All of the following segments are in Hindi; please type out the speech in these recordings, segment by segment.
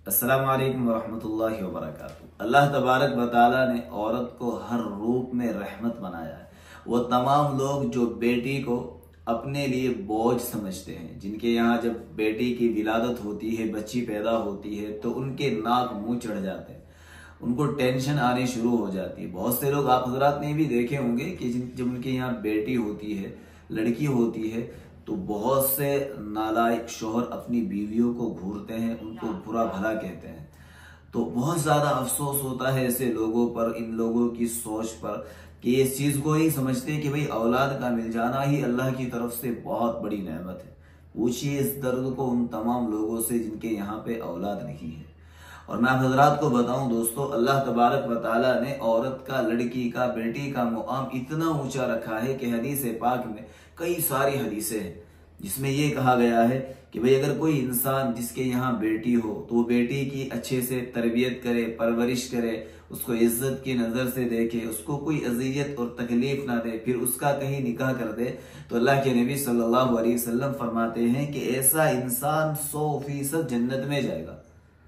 अस्सलामु अलैकुम वरहमतुल्लाहि वबरकातुहू। अल्लाह तबारक व तआला ने औरत को हर रूप में रहमत बनाया है। वो तमाम लोग जो बेटी को अपने लिए बोझ समझते हैं, जिनके यहाँ जब बेटी की विलादत होती है, बच्ची पैदा होती है, तो उनके नाक मुंह चढ़ जाते हैं, उनको टेंशन आनी शुरू हो जाती है। बहुत से लोग आप हजरात ने भी देखे होंगे कि जब उनके यहाँ बेटी होती है, लड़की होती है, तो बहुत से नालायक शोहर अपनी बीवियों को घूरते हैं, उनको बुरा भला कहते हैं। तो बहुत ज्यादा अफसोस होता है ऐसे लोगों पर, इन लोगों की सोच पर, कि इस चीज को ही समझते हैं कि भाई औलाद का मिल जाना ही अल्लाह की तरफ से बहुत बड़ी नेमत है। पूछिए इस दर्द को उन तमाम लोगों से जिनके यहाँ पे औलाद नहीं है। और मैं आप हजरात को बताऊं दोस्तों, अल्लाह तबारक व तआला ने औरत का, लड़की का, बेटी का मुकाम इतना ऊंचा रखा है कि हदीस पाक में कई सारी हदीसें हैं जिसमें ये कहा गया है कि भाई अगर कोई इंसान जिसके यहाँ बेटी हो तो वो बेटी की अच्छे से तरबियत करे, परवरिश करे, उसको इज्जत की नजर से देखे, उसको कोई अजियत और तकलीफ ना दे, फिर उसका कहीं निकाह कर दे, तो अल्लाह के नबी सल्लल्लाहु अलैहि वसल्लम फरमाते हैं कि ऐसा इंसान 100% जन्नत में जाएगा।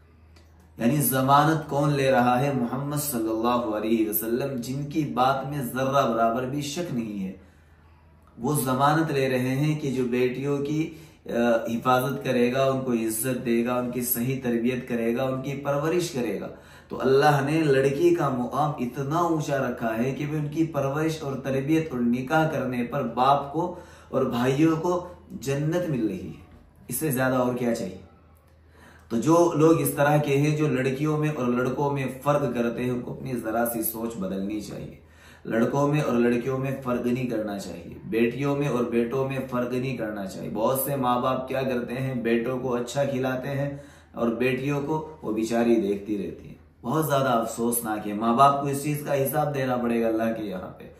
यानी जमानत कौन ले रहा है? मोहम्मद सल्लल्लाहु अलैहि वसल्लम, जिनकी बात में जर्रा बराबर भी शक नहीं है। वो जमानत ले रहे हैं कि जो बेटियों की हिफाजत करेगा, उनको इज्जत देगा, उनकी सही तरबियत करेगा, उनकी परवरिश करेगा, तो अल्लाह ने लड़की का मुकाम इतना ऊंचा रखा है कि उनकी परवरिश और तरबियत और निकाह करने पर बाप को और भाइयों को जन्नत मिल रही है। इससे ज्यादा और क्या चाहिए? तो जो लोग इस तरह के हैं, जो लड़कियों में और लड़कों में फर्क करते हैं, उनको अपनी जरा सी सोच बदलनी चाहिए। लड़कों में और लड़कियों में फर्क नहीं करना चाहिए, बेटियों में और बेटों में फर्क नहीं करना चाहिए। बहुत से माँ बाप क्या करते हैं, बेटों को अच्छा खिलाते हैं और बेटियों को वो बेचारी देखती रहती है। बहुत ज्यादा अफसोसनाक है। माँ बाप को इस चीज का हिसाब देना पड़ेगा अल्लाह के यहाँ पे।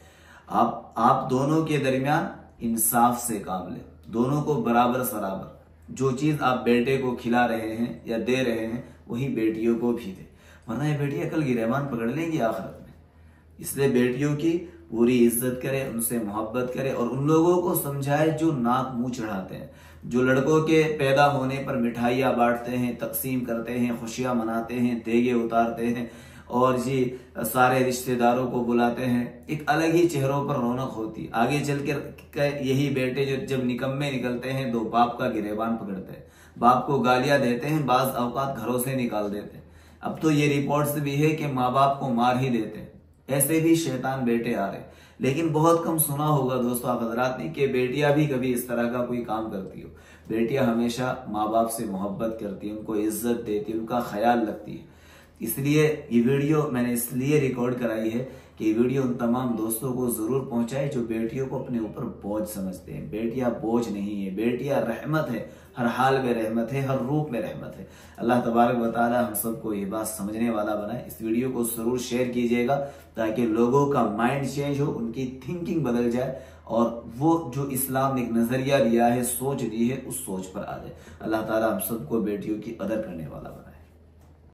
आप दोनों के दरमियान इंसाफ से काम ले, दोनों को बराबर सराबर। जो चीज आप बेटे को खिला रहे हैं या दे रहे हैं, वही बेटियों को भी दे, वरना ये बेटियां कल गिरहमान पकड़ लेंगी आखिरत में। इसलिए बेटियों की पूरी इज्जत करे, उनसे मोहब्बत करे और उन लोगों को समझाए जो नाक मुंह चढ़ाते हैं, जो लड़कों के पैदा होने पर मिठाइयाँ बांटते हैं, तकसीम करते हैं, खुशियां मनाते हैं, देगे उतारते हैं और जी सारे रिश्तेदारों को बुलाते हैं। एक अलग ही चेहरों पर रौनक होती है। आगे चल कर यही बेटे जो जब निकम्मे निकलते हैं तो बाप का गिरेबान पकड़ते हैं, बाप को गालियां देते हैं, बाज औकात घरों से निकाल देते हैं। अब तो ये रिपोर्ट्स भी है कि माँ बाप को मार ही देते हैं। ऐसे भी शैतान बेटे आ रहे। लेकिन बहुत कम सुना होगा दोस्तों आप हजरात ने कि बेटियां भी कभी इस तरह का कोई काम करती हो। बेटियां हमेशा माँ बाप से मोहब्बत करती है, उनको इज्जत देती है, उनका ख्याल रखती है। इसलिए ये वीडियो मैंने इसलिए रिकॉर्ड कराई है कि ये वीडियो उन तमाम दोस्तों को जरूर पहुंचाए जो बेटियों को अपने ऊपर बोझ समझते हैं। बेटियां बोझ नहीं है, बेटियां रहमत है, हर हाल में रहमत है, हर रूप में रहमत है। अल्लाह तबारक व तआला हम सबको ये बात समझने वाला बनाए। इस वीडियो को जरूर शेयर कीजिएगा ताकि लोगों का माइंड चेंज हो, उनकी थिंकिंग बदल जाए और वो जो इस्लाम ने एक नजरिया दिया है, सोच दी है, उस सोच पर आ जाए। अल्लाह ताला हम सबको बेटियों की कदर करने वाला बनाए।